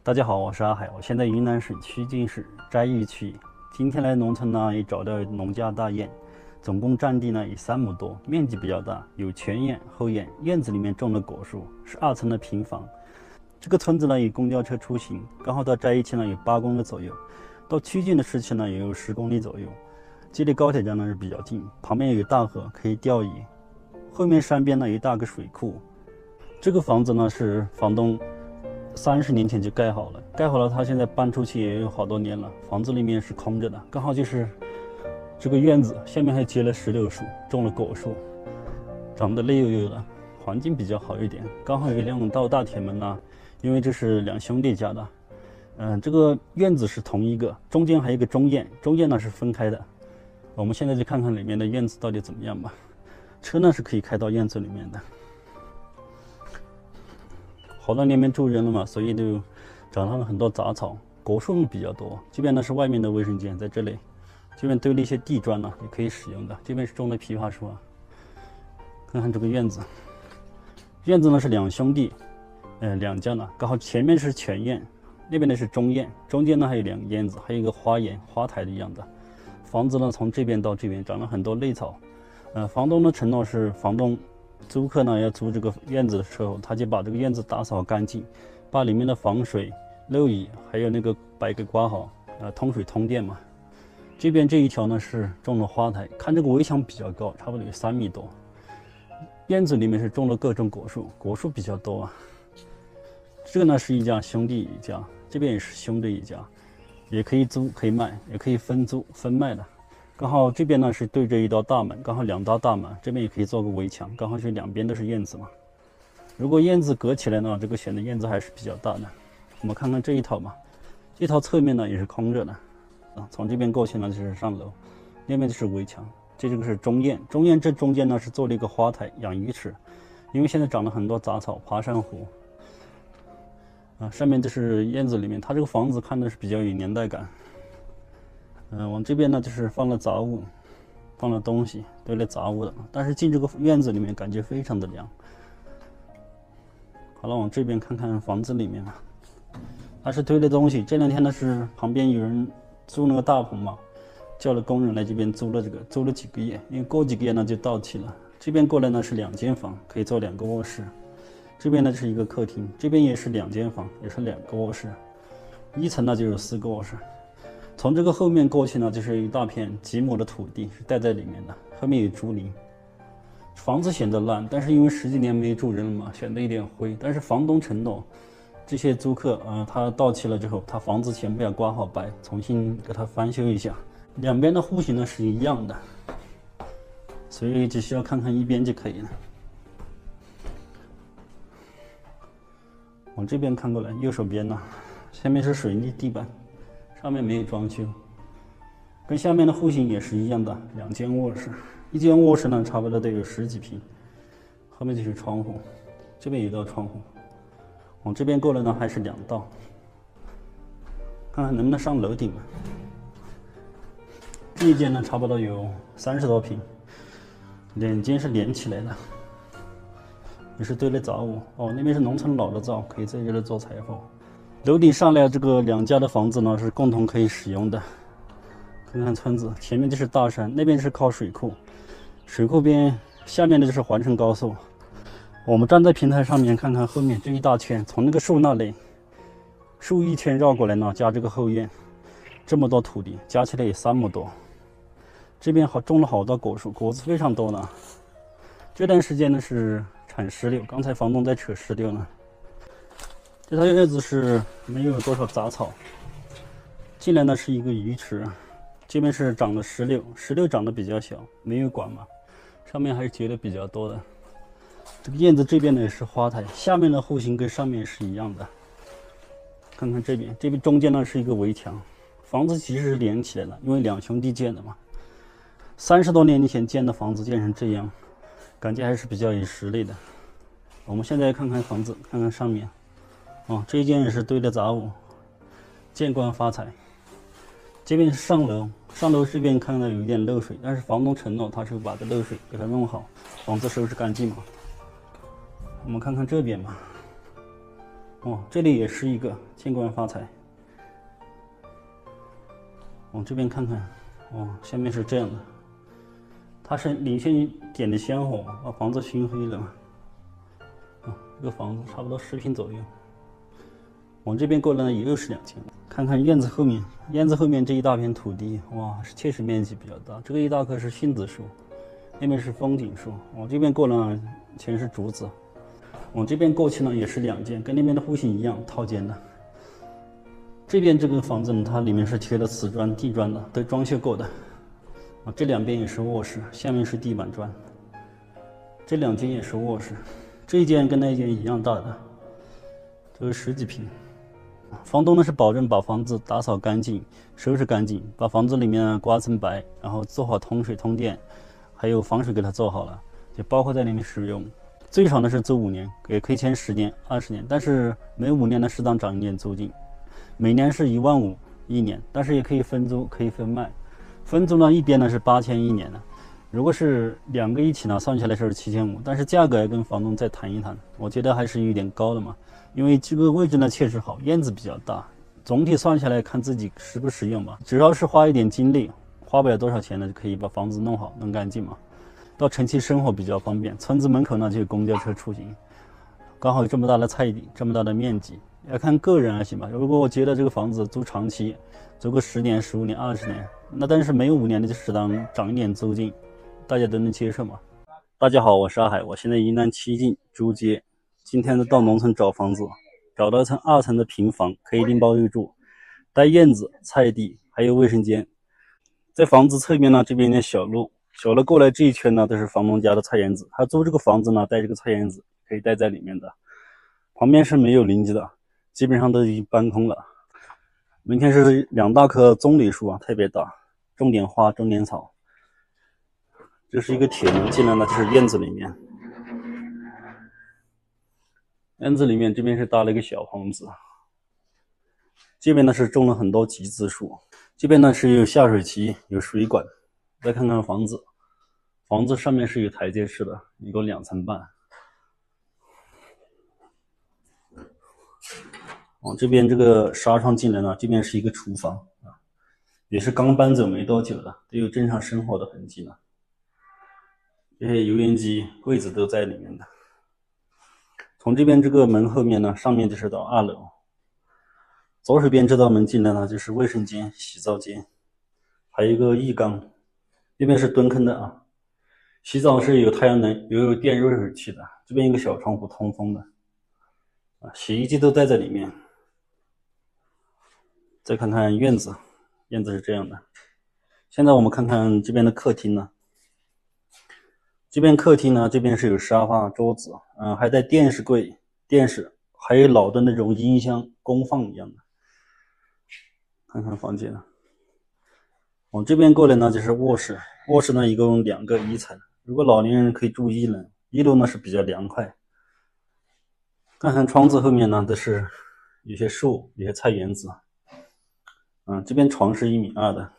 大家好，我是阿海，我现在云南省曲靖市斋邑区。今天来农村呢，也找到农家大院，总共占地呢有3亩多，面积比较大，有前院、后院，院子里面种了果树，是2层的平房。这个村子呢有公交车出行，刚好到斋邑区呢有8公里左右，到曲靖的市区呢也有10公里左右，距离高铁站呢是比较近，旁边有大河可以钓鱼，后面山边呢有一大个水库。这个房子呢是房东30年前就盖好了，他现在搬出去也有好多年了，房子里面是空着的，刚好就是这个院子下面还结了石榴树，种了果树，长得绿油油的，环境比较好一点。刚好有一辆大铁门呢，因为这是2兄弟家的。这个院子是同一个，中间还有一个中院，中院呢是分开的。我们现在就看看里面的院子到底怎么样吧。车呢是可以开到院子里面的。好多年没住人了嘛，所以就长上了很多杂草，果树比较多。这边呢是外面的卫生间，在这里，这边堆了一些地砖呢，也可以使用的。这边是种的枇杷树啊。看看这个院子，院子呢是2兄弟，2家呢，刚好前面是前院，那边呢是中院，中间呢还有2个院子，还有一个花园、花台的样子。房子呢从这边到这边长了很多嫩草。房东的承诺是，租客呢要租这个院子的时候，他就把这个院子打扫干净，把里面的防水、漏雨还有那个白给刮好，通水通电嘛。这边这一条呢是种了花台，看这个围墙比较高，差不多有3米多。院子里面是种了各种果树，果树比较多啊。这个呢是一家兄弟一家，这边也是兄弟一家，也可以租可以卖，也可以分租分卖的。刚好这边呢是对着一道大门，刚好2道大门，这边也可以做个围墙，刚好是2边都是院子嘛。如果院子隔起来呢，这个选的院子还是比较大的。我们看看这一套嘛，这套侧面呢也是空着的，从这边过去呢就是上楼，那边就是围墙。这个是中院，中院这中间呢是做了一个花台养鱼池，因为现在长了很多杂草，爬山虎。上面就是院子里面，它这个房子看的是比较有年代感。往这边呢就是放了杂物，放了东西，堆了杂物的。但是进这个院子里面感觉非常的凉。好了，往这边看看房子里面嘛，它是堆了东西。这2天呢是旁边有人租那个大棚嘛，叫了工人来这边租了几个月，因为过几个月呢就到期了。这边过来呢是2间房，可以做2个卧室。这边呢是一个客厅，这边也是2间房，也是2个卧室。1层呢就有4个卧室。从这个后面过去呢，就是一大片几亩的土地是带在里面的，后面有竹林。房子显得烂，但是因为10几年没住人了嘛，显得有点灰。但是房东承诺，这些租客他到期了之后，他房子全部要刮好白，重新给他翻修一下。2边的户型呢是一样的，所以只需要看看一边就可以了。往这边看过来，右手边呢，下面是水泥地板。上面没有装修，跟下面的户型也是一样的，2间卧室，1间卧室呢差不多得有10几平，后面就是窗户，这边有一道窗户，往这边过来呢还是2道，看看能不能上楼顶。这一间呢差不多有30多平，2间是连起来的，也是堆了杂物。那边是农村老的灶，可以在这里做柴火。楼顶上来这个2家的房子呢是共同可以使用的。看看村子，前面就是大山，那边是靠水库，水库边下面的就是环城高速。我们站在平台上面看看后面这一大圈，从那个树那里，树一圈绕过来呢，加这个后院，这么多土地，加起来有3亩多。这边种了好多果树，果子非常多呢。这段时间呢是产石榴，刚才房东在扯石榴呢。这套院子是没有多少杂草，进来呢是一个鱼池，这边是长了石榴，石榴长得比较小，没有管嘛，上面还是结的比较多的。这个院子这边呢也是花台，下面的户型跟上面是一样的。看看这边中间呢是一个围墙，房子其实是连起来了，因为2兄弟建的嘛。30多年前建的房子建成这样，感觉还是比较有实力的。我们现在看看房子，看看上面。这一间也是堆的杂物，见官发财。这边是上楼，上楼这边看到有点漏水，但是房东承诺他是把这漏水给它弄好，房子收拾干净嘛。我们看看这边吧， 哦，这里也是一个见官发财。往这边看看，哦，下面是这样的，它是领先点的香火，把房子熏黑了。这个房子差不多10平左右。往这边过来呢，也又是2间。看看院子后面，院子后面这一大片土地，哇，确实面积比较大。这个一大棵是杏子树，那边是枫顶树。往这边过呢，全是竹子。往这边过去呢，也是2间，跟那边的户型一样，套间的。这边这个房子呢，它里面是贴了瓷砖、地砖的，都装修过的。这2边也是卧室，下面是地板砖。这2间也是卧室，这一间跟那一间一样大的，都是10几平。房东呢是保证把房子打扫干净、收拾干净，把房子里面刮层白，然后做好通水通电，还有防水给它做好了，就包括在里面使用。最长的是租5年，也可以签10年、20年，但是每5年呢适当涨1年租金，每年是150001年，但是也可以分租，可以分卖。分租呢一边呢是80001年的，如果是2个一起呢，算起来是7500，但是价格要跟房东再谈一谈，我觉得还是有点高的嘛。因为这个位置呢确实好，院子比较大，总体算下来看自己实不实用吧。只要是花一点精力，花不了多少钱呢，就可以把房子弄好弄干净嘛。到城区生活比较方便，村子门口呢就有公交车出行，刚好有这么大的菜地，这么大的面积，要看个人而行吧。如果我觉得这个房子租长期，租个10年、15年、20年，那但是没有5年的就适当涨一点租金，大家都能接受嘛。大家好，我是阿海，我现在云南七境珠街。今天呢到农村找房子，找到一层2层的平房，可以拎包入住，带院子、菜地，还有卫生间。在房子侧面呢，这边的小路过来这一圈呢，都是房东家的菜园子。他租这个房子呢，带这个菜园子可以带在里面的。旁边是没有邻居的，基本上都已经搬空了。门前是2大棵棕榈树啊，特别大，种点花，种点草。这是一个铁门进来呢，就是院子里面。院子里面这边是搭了一个小棚子，这边呢是种了很多橘子树，这边呢是有下水渠，有水管。再看看房子，房子上面是有台阶式的，一共2层半。往这边这个纱窗进来呢，这边是一个厨房啊，也是刚搬走没多久的，都有正常生活的痕迹了。这些油烟机、柜子都在里面的。从这边这个门后面呢，上面就是到2楼。左手边这道门进来呢，就是卫生间、洗澡间，还有一个浴缸。这边是蹲坑的啊，洗澡是有太阳能、有电热水器的。这边一个小窗户通风的啊，洗衣机都带在里面。再看看院子，院子是这样的。现在我们看看这边的客厅呢。这边客厅呢，这边是有沙发、桌子，还带电视柜、电视，还有老的那种音箱、功放一样的。看看房间呢，往这边过来呢就是卧室，卧室呢一共2个1层，如果老年人可以住1楼，1楼呢是比较凉快。看看窗子后面呢，都是有些树，有些菜园子。这边床是1.2米的。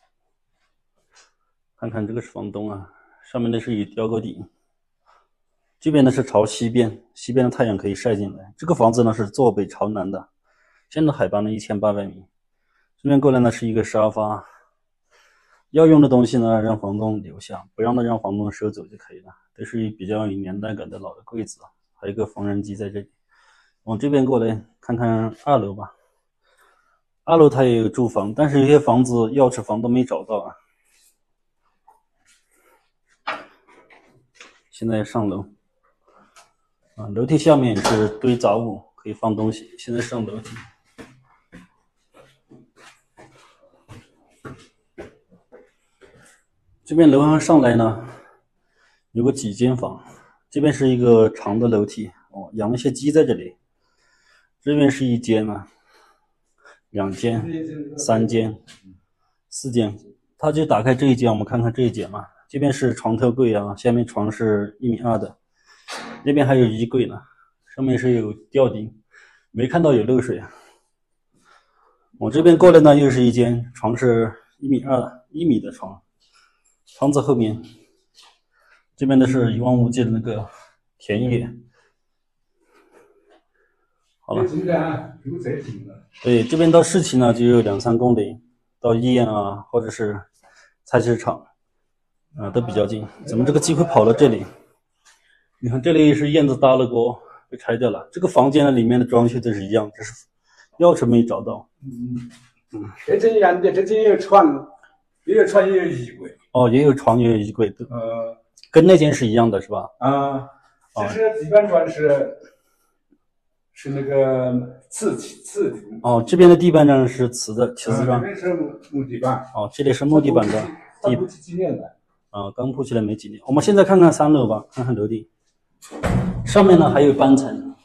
看看这个是房东啊。上面的是有吊钩顶，这边呢是朝西边，西边的太阳可以晒进来。这个房子呢是坐北朝南的，现在海拔呢1800米。这边过来呢是一个沙发，要用的东西呢让房东留下，不让让房东收走就可以了。这是比较有年代感的老的柜子，还有一个缝纫机在这里。往这边过来看看2楼吧。2楼它也有住房，但是有些房子钥匙房都没找到啊。现在上楼楼梯下面是堆杂物，可以放东西。现在上楼梯，这边楼上来呢，有个几间房，这边是一个长的楼梯养了些鸡在这里。这边是1间呢，2间、3间、4间，它就打开这一间，我们看看这一间嘛。这边是床头柜啊，下面床是1.2米的，那边还有衣柜呢，上面是有吊顶，没看到有漏水。我这边过来呢，又是1间，床是1.2米的床，窗子后面，这边的是一望无际的那个田野。 好了。 现在啊，有这近了。 对，这边到市区呢就有2-3公里，到医院啊或者是菜市场，都比较近。咱们这个机会跑到这里，你看这里是燕子搭了锅，被拆掉了。这个房间呢里面的装修都是一样，只是钥匙没找到。 这真一样的，这也有床，也有床，也有衣柜。 哦，也有床，也有衣柜，跟那间是一样的，是吧？ 啊，这是地板砖是那个瓷的。 哦，这边的地板砖是瓷的，瓷砖。 这边是木地板。 哦，这里是木地板砖。 刚铺起几年了？ 刚铺起来没几年。我们现在看看3楼吧，看看楼顶。上面呢还有搬层。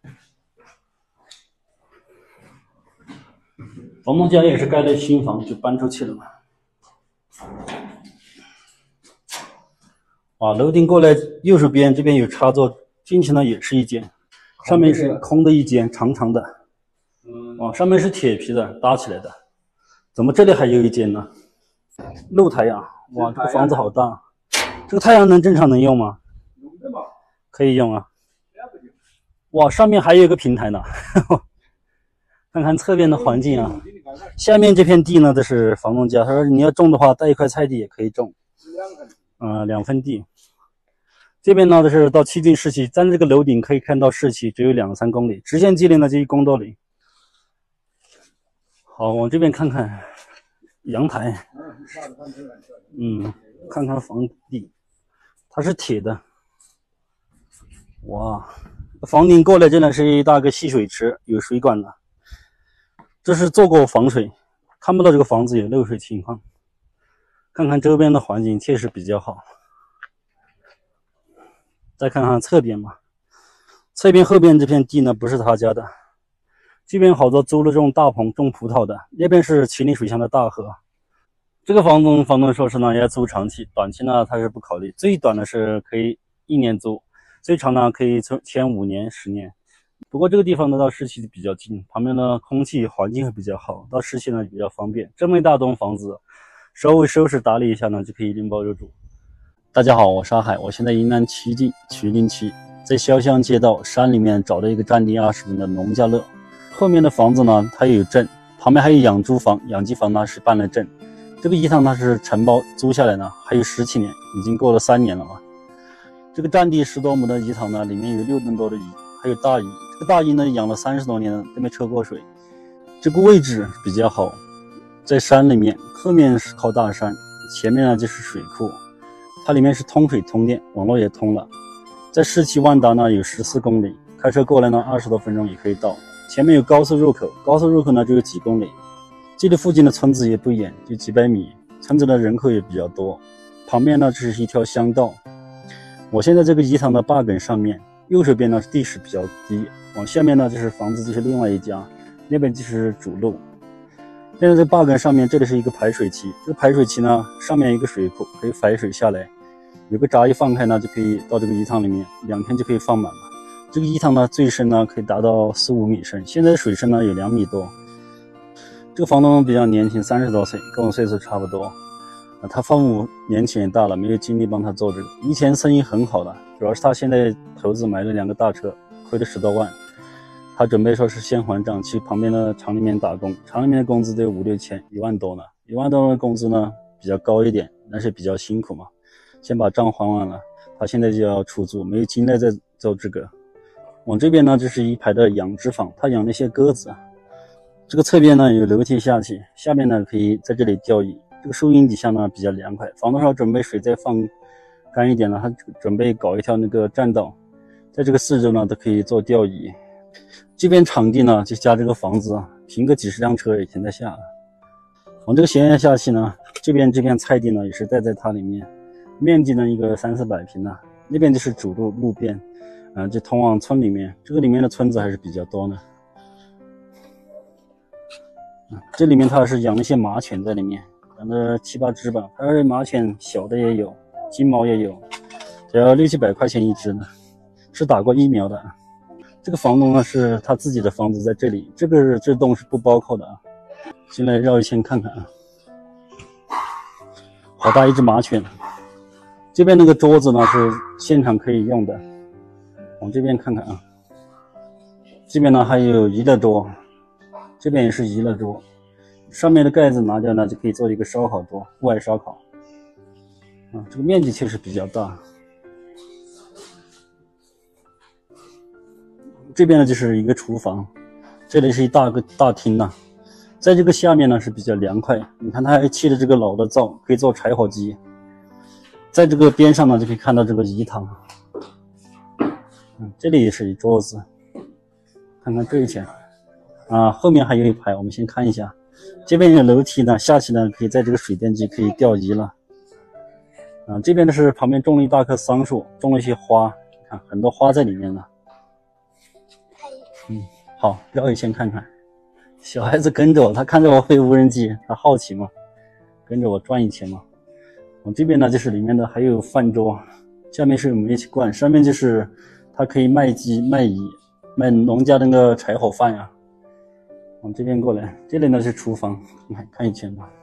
房东家也是盖了新房就搬出去了嘛。楼顶过来右手边这边有插座，进去呢也是一间，上面是空的一间，长长的。上面是铁皮的搭起来的。怎么这里还有一间呢？露台呀！哇，这个房子好大。这个太阳能正常能用吗？可以用啊。哇，上面还有一个平台呢。看看侧边的环境啊。下面这片地呢，这是房东家，他说你要种的话，带一块菜地也可以种。2分地。这边呢，这是到七郡市区，站这个楼顶可以看到市区，只有2-3公里，直线距离呢就1公多里。好，往这边看看阳台。看看房顶，它是铁的。哇，房顶过来真的是一大个戏水池，有水管的。这是做过防水，看不到这个房子有漏水情况。看看周边的环境确实比较好。再看看侧边嘛，侧边后边这片地呢不是他家的，这边好多租了这种大棚种葡萄的，那边是麒麟水乡的大河。这个房东说是呢要租长期，短期呢他是不考虑，最短的是可以1年租，最长呢可以签5年、10年。不过这个地方呢到市区比较近，旁边的空气环境会比较好，到市区呢比较方便。这么一大栋房子，稍微收拾打理一下呢就可以拎包入住。大家好，我是阿海，我现在云南曲靖曲靖区，在潇湘街道山里面找到一个占地20平的农家乐。后面的房子呢它有镇，旁边还有养猪房，养鸡房呢是办了镇。这个饴塘它是承包租下来呢，还有17年，已经过了3年了嘛。这个占地10多亩的饴塘呢，里面有6吨多的鱼，还有大鱼。这个大鱼呢养了30多年了，都没抽过水。这个位置比较好，在山里面，后面是靠大山，前面呢就是水库，它里面是通水通电，网络也通了。在市区万达呢有14公里，开车过来呢20多分钟也可以到。前面有高速入口，高速入口呢就有几公里。这里附近的村子也不远，就几百米，村子的人口也比较多。旁边呢这是一条乡道。我现在这个饴塘的坝埂上面，右手边呢地势比较低，往下面呢就是房子，就是另外一家，那边就是主路。现在这坝埂上面，这里是一个排水渠，这个排水渠呢上面有一个水库，可以排水下来，有个闸一放开呢就可以到这个饴塘里面，2天就可以放满了。这个饴塘呢最深呢可以达到4-5米深，现在水深呢有2米多。这个房东比较年轻，30多岁，跟我岁数差不多。他父母年纪也大了，没有精力帮他做这个。以前生意很好的，主要是他现在投资买了2个大车，亏了10多万。他准备说是先还账，去旁边的厂里面打工，厂里面的工资都有5-6千，1万多呢。1万多的工资呢比较高一点，但是比较辛苦嘛。先把账还完了，他现在就要出租，没有精力再做这个。往这边呢，这是一排的养殖房，他养那些鸽子。这个侧边呢有楼梯下去，下面呢可以在这里钓鱼。这个树荫底下呢比较凉快。房东说准备水再放干一点了，他准备搞一条那个栈道，在这个四周呢都可以做钓鱼。这边场地呢就加这个房子，停个几十辆车也停得下。往这个斜院下去呢，这边菜地呢也是带在它里面，面积呢一个300-400平呢。那边就是主路边，就通往村里面。这个里面的村子还是比较多的。这里面它是养了一些马犬在里面，养了7-8只吧。它是马犬小的也有，金毛也有，只要600-700块钱一只呢，是打过疫苗的。这个房东呢是他自己的房子在这里，这栋是不包括的啊。进来绕一圈看看啊，好大一只马犬。这边那个桌子呢是现场可以用的，往这边看看啊， 这边呢还有娱乐桌，这边也是娱乐桌，上面的盖子拿掉呢，就可以做一个烧烤桌，户外烧烤。这个面积确实比较大。这边呢就是一个厨房，这里是一大个大厅呢，在这个下面呢是比较凉快。你看它还砌的这个老的灶，可以做柴火鸡。在这个边上呢就可以看到这个饴堂。这里也是一桌子，看看这一圈后面还有一排，我们先看一下。这边有楼梯呢，下去呢可以在这个水电机可以钓鱼了。这边的是旁边种了一大棵桑树，种了一些花，看很多花在里面呢。好，绕一圈看看。小孩子跟着我，他看着我飞无人机，他好奇嘛，跟着我转一圈嘛。我这边呢就是里面的还有饭桌，下面是有煤气罐，上面就是它可以卖鸡卖鱼卖农家的那个柴火饭呀。往这边过来，这里呢是厨房，你看一圈吧。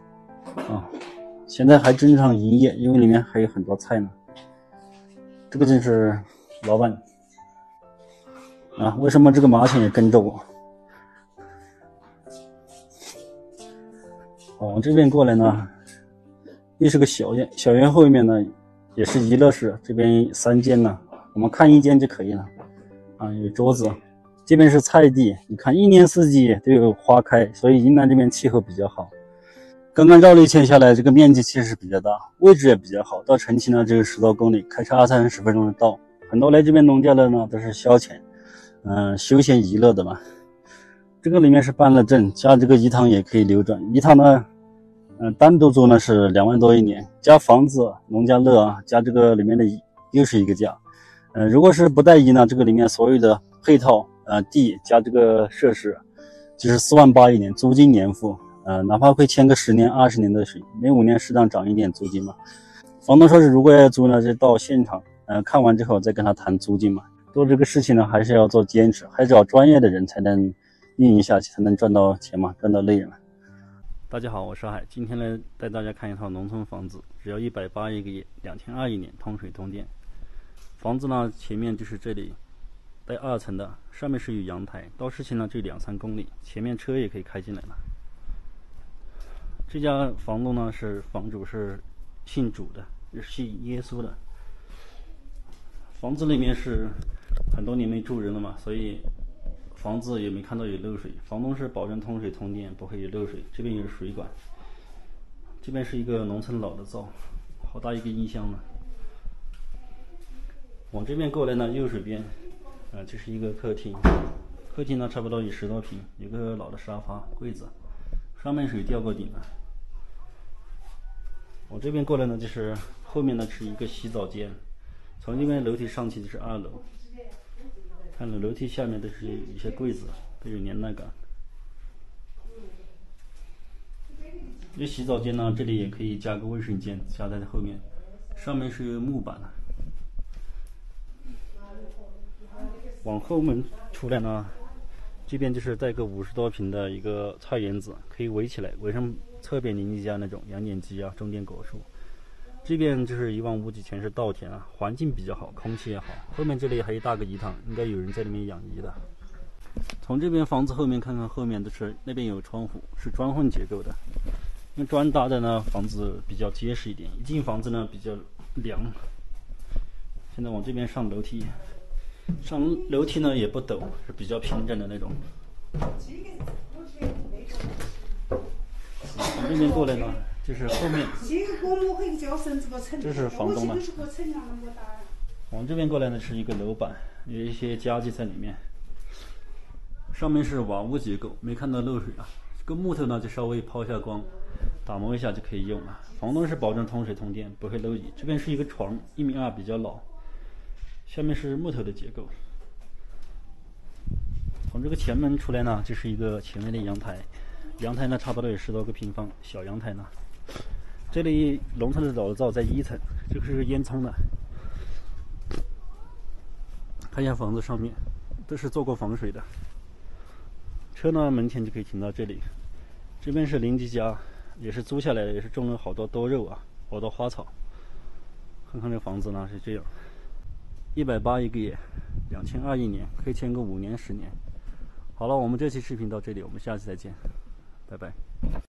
现在还正常营业，因为里面还有很多菜呢。这个就是老板为什么这个马犬也跟着我？往这边过来呢，又是个小院，小院后面呢也是娱乐室，这边3间呢，我们看1间就可以了。有桌子，这边是菜地，你看一年四季都有花开，所以云南这边气候比较好。刚刚绕了一圈下来，这个面积其实比较大，位置也比较好，到成期呢只有10多公里，开车20-30分钟就到。很多来这边农家的呢都是消遣休闲娱乐的嘛。这个里面是办了证，加这个饴堂也可以流转。饴堂呢单独租呢是2万多一年，加房子农家乐加这个里面的又是一个价。如果是不带饴呢，这个里面所有的配套地加这个设施就是4万8一年，租金年付。哪怕会签个10年20年的水，每5年适当涨一点租金嘛。房东说是如果要租呢，就到现场看完之后再跟他谈租金嘛。做这个事情呢还是要做坚持，还是要专业的人才能运营下去，才能赚到钱嘛，赚到利润。大家好，我是海，今天来带大家看一套农村房子，只要180一个月，2021年，通水通电。房子呢前面就是这里带2层的，上面是有阳台，到市区呢就2-3公里，前面车也可以开进来了。这家房东呢是房主，是信主的，是信耶稣的。房子里面是很多年没住人了嘛，所以房子也没看到有漏水。房东是保证通水通电，不会有漏水。这边有水管，这边是一个农村老的灶，好大一个音箱呢。往这边过来呢，右手边这是一个客厅，客厅呢差不多有10多平，有个老的沙发柜子，上面是有吊过顶的。往这边过来呢，就是后面呢是一个洗澡间，从这边楼梯上去就是2楼。看了楼梯下面都是一些柜子，都有年代感。这洗澡间呢，这里也可以加个卫生间，加在后面，上面是木板的。往后门出来呢，这边就是带个50多平的一个菜园子，可以围起来，围上侧边邻居家那种洋点鸡种点果树。这边就是一望无际全是稻田环境比较好，空气也好。后面这里还有大个饴堂，应该有人在里面养鱼的。从这边房子后面看看，后面都是那边有窗户，是砖混结构的。用砖搭的呢，房子比较结实一点。一进房子呢比较凉。现在往这边上楼梯，上楼梯呢也不陡，是比较平整的那种。从这边过来呢，就是后面，这是房东了。往这边过来呢是一个楼板，有一些家具在里面。上面是瓦屋结构，没看到漏水这个木头呢就稍微抛下光，打磨一下就可以用了。房东是保证通水通电，不会漏雨。这边是一个床，1.2米，比较老。下面是木头的结构。从这个前门出来呢，就是一个前面的阳台。阳台呢差不多有10多个平方，小阳台呢。这里农村的老灶在1层，这个是烟囱的。看一下房子上面，都是做过防水的。车呢门前就可以停到这里。这边是邻居家，也是租下来的，也是种了好多多肉好多花草。看看这房子呢是这样。 180一个月，2021年可以签个5年10年。好了，我们这期视频到这里，我们下期再见，拜拜。